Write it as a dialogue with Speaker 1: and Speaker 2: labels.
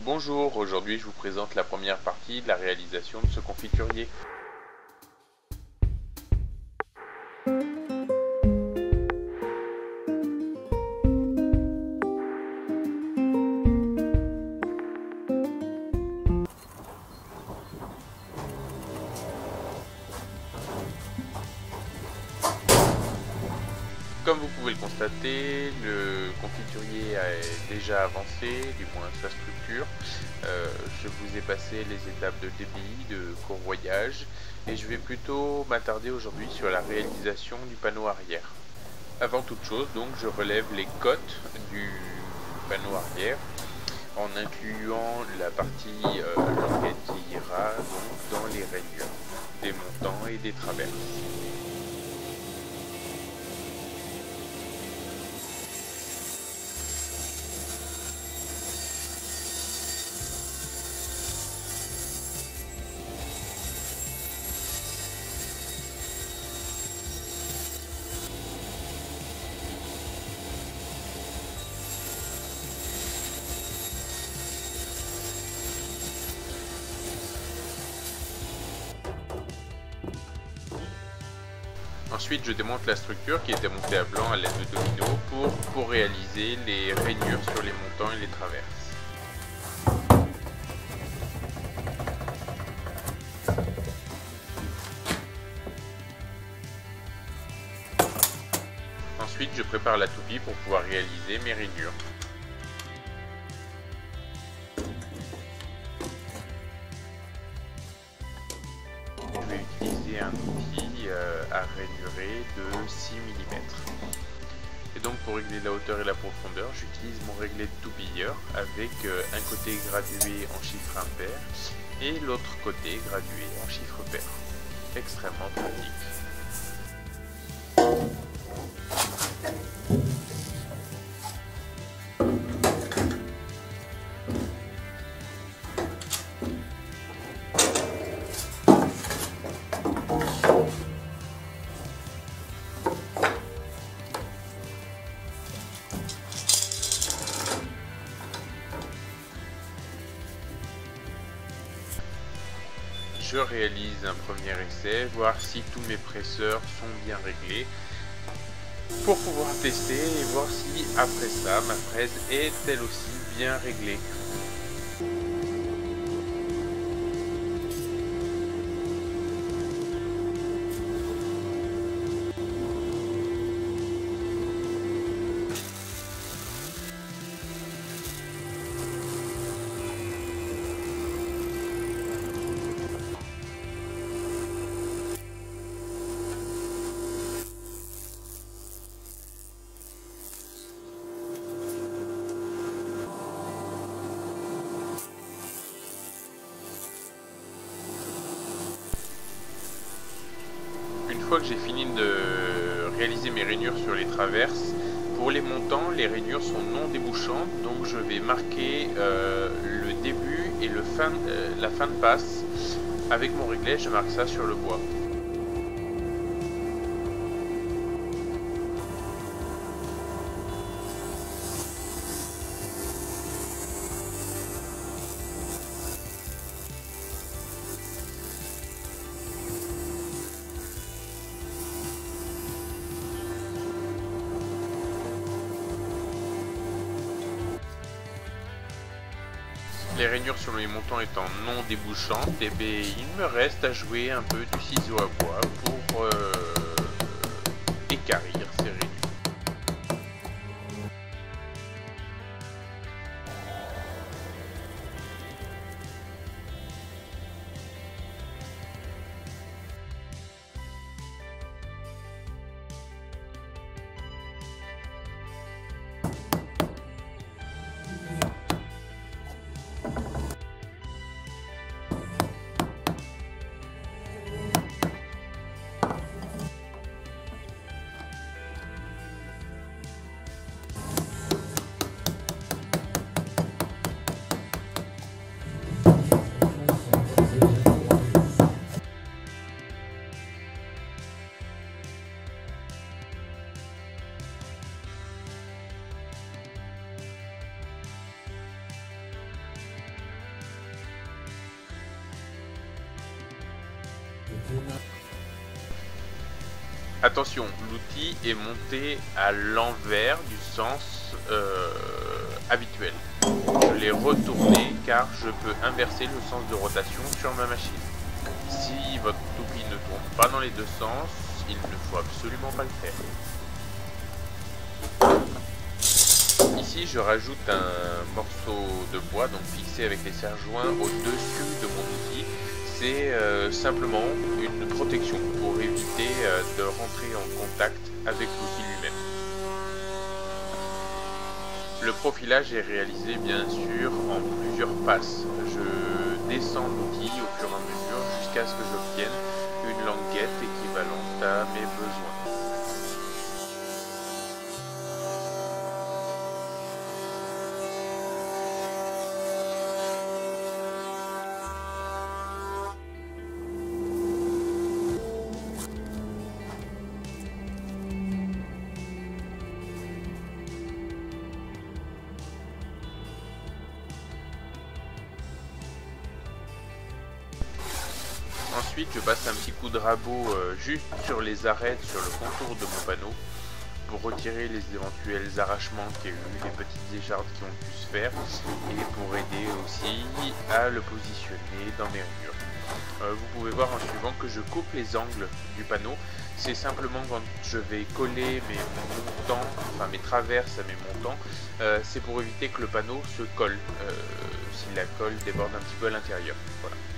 Speaker 1: Bonjour, aujourd'hui je vous présente la première partie de la réalisation de ce confiturier. Comme vous pouvez le constater, le confiturier est déjà avancé, du moins sa structure. Je vous ai passé les étapes de débit, de courroyage, et je vais plutôt m'attarder aujourd'hui sur la réalisation du panneau arrière. Avant toute chose, donc, je relève les cotes du panneau arrière en incluant la partie languette qui ira donc dans les rainures des montants et des traverses. Ensuite, je démonte la structure qui est démontée à blanc à l'aide de domino pour réaliser les rainures sur les montants et les traverses. Ensuite, je prépare la toupie pour pouvoir réaliser mes rainures. Je vais utiliser un outil à rainurer de 6 mm. Et donc pour régler la hauteur et la profondeur, j'utilise mon réglet de toupilleur avec un côté gradué en chiffre impair et l'autre côté gradué en chiffre pair. Extrêmement pratique. Je réalise un premier essai, voir si tous mes presseurs sont bien réglés pour pouvoir tester et voir si après ça ma fraise est elle aussi bien réglée. Une fois que j'ai fini de réaliser mes rainures sur les traverses, pour les montants, les rainures sont non débouchantes, donc je vais marquer le début et la fin de passe. Avec mon réglet, je marque ça sur le bois. Les rainures sur les montants étant non débouchantes, et il me reste à jouer un peu du ciseau à bois pour équarrir ces rainures. Attention, l'outil est monté à l'envers du sens habituel. Je l'ai retourné car je peux inverser le sens de rotation sur ma machine. Si votre outil ne tourne pas dans les deux sens, il ne faut absolument pas le faire. Ici, je rajoute un morceau de bois donc fixé avec les serre-joints au-dessus de mon outil. C'est simplement une protection pour éviter de rentrer en contact avec l'outil lui-même. Le profilage est réalisé bien sûr en plusieurs passes. Je descends l'outil au fur et à mesure jusqu'à ce que j'obtienne une languette équivalente à mes besoins. Ensuite, je passe un petit coup de rabot juste sur les arêtes, sur le contour de mon panneau, pour retirer les éventuels arrachements qu'il y a eu, les petites échardes qui ont pu se faire, et pour aider aussi à le positionner dans mes rainures. Vous pouvez voir en suivant que je coupe les angles du panneau. C'est simplement quand je vais coller mes montants, enfin mes traverses à mes montants, c'est pour éviter que le panneau se colle, si la colle déborde un petit peu à l'intérieur. Voilà.